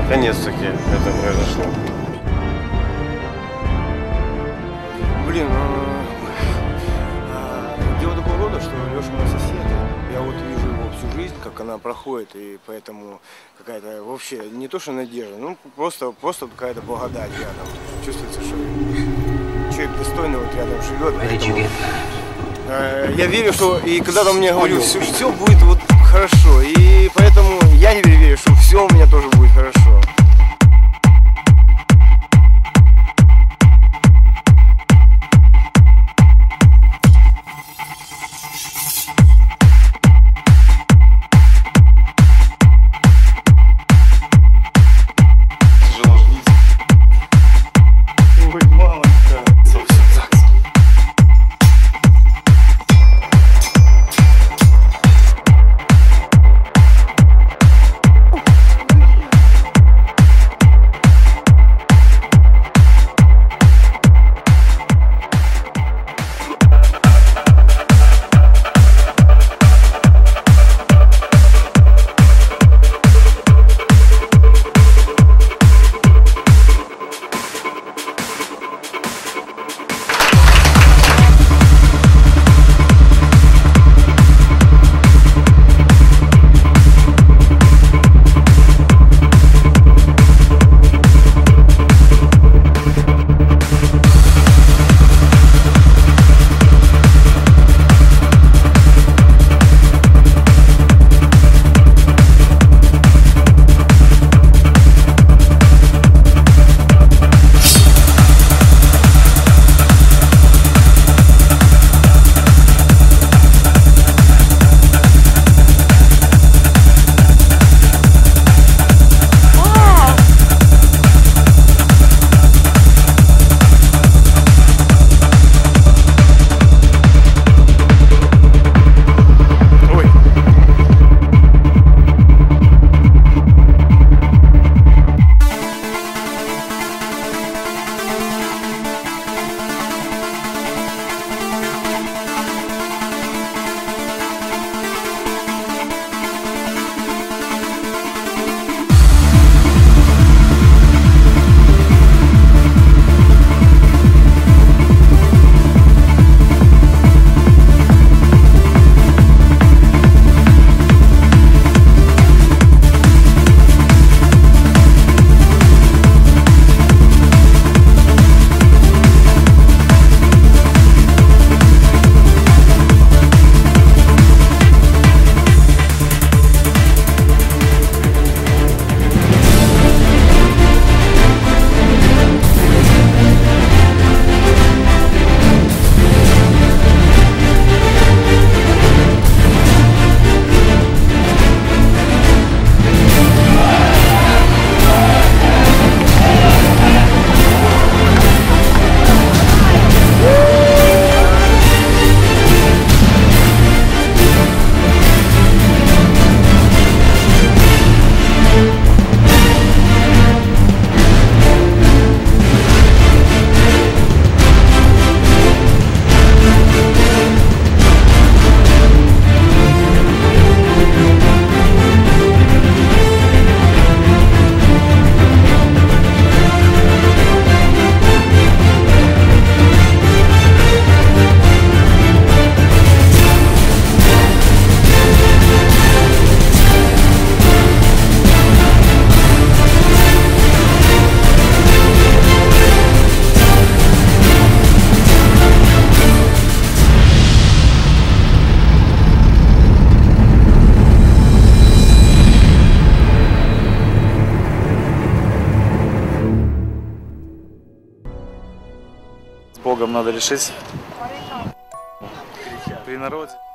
Наконец-таки это произошло. Блин, дело такого рода, что Леша мой сосед. Я вот вижу его всю жизнь, как она проходит, и поэтому какая-то вообще не то что надежда, ну просто какая-то благодать рядом. Чувствуется, что человек достойный вот рядом живет. Поэтому, я верю, что и когда-то мне говорил, все будет вот хорошо, и поэтому я теперь верю, что все у меня тоже будет хорошо. С Богом надо решить при народе.